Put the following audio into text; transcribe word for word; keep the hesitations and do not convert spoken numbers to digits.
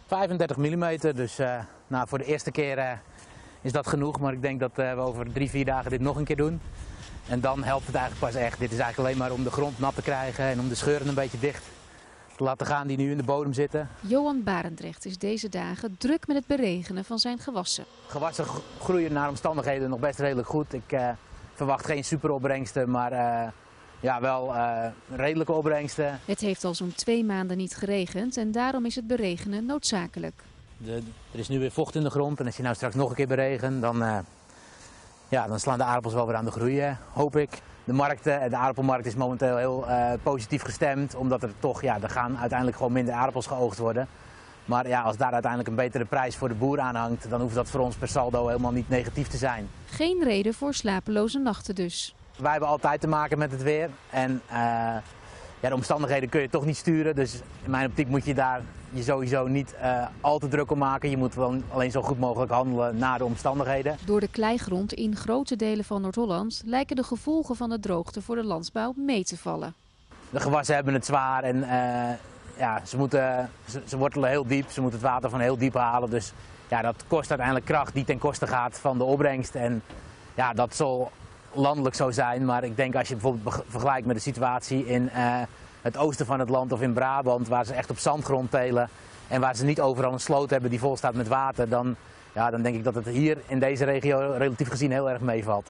vijfendertig millimeter, dus uh, nou, voor de eerste keer uh, is dat genoeg. Maar ik denk dat uh, we over drie, vier dagen dit nog een keer doen. En dan helpt het eigenlijk pas echt. Dit is eigenlijk alleen maar om de grond nat te krijgen en om de scheuren een beetje dicht te laten gaan die nu in de bodem zitten. Johan Barendrecht is deze dagen druk met het beregenen van zijn gewassen. Gewassen groeien naar omstandigheden nog best redelijk goed. Ik uh, verwacht geen superopbrengsten, maar uh, ja, wel uh, redelijke opbrengsten. Het heeft al zo'n twee maanden niet geregend en daarom is het beregenen noodzakelijk. De, er is nu weer vocht in de grond en als je nou straks nog een keer beregent, dan, uh, ja, dan slaan de aardappels wel weer aan de groei, uh, hoop ik. De markt, de aardappelmarkt is momenteel heel uh, positief gestemd, omdat er toch, ja, er gaan uiteindelijk gewoon minder aardappels geoogst worden. Maar ja, als daar uiteindelijk een betere prijs voor de boer aan hangt, dan hoeft dat voor ons per saldo helemaal niet negatief te zijn. Geen reden voor slapeloze nachten dus. Wij hebben altijd te maken met het weer en uh, ja, de omstandigheden kun je toch niet sturen. Dus in mijn optiek moet je daar je sowieso niet uh, al te druk om maken. Je moet wel alleen zo goed mogelijk handelen naar de omstandigheden. Door de kleigrond in grote delen van Noord-Holland lijken de gevolgen van de droogte voor de landbouw mee te vallen. De gewassen hebben het zwaar en uh, ja, ze, moeten, ze, ze wortelen heel diep. Ze moeten het water van heel diep halen. Dus ja, dat kost uiteindelijk kracht die ten koste gaat van de opbrengst. En ja, dat zal landelijk zo zijn, maar ik denk als je bijvoorbeeld vergelijkt met de situatie in uh, het oosten van het land of in Brabant, waar ze echt op zandgrond telen en waar ze niet overal een sloot hebben die vol staat met water, dan, ja, dan denk ik dat het hier in deze regio relatief gezien heel erg meevalt.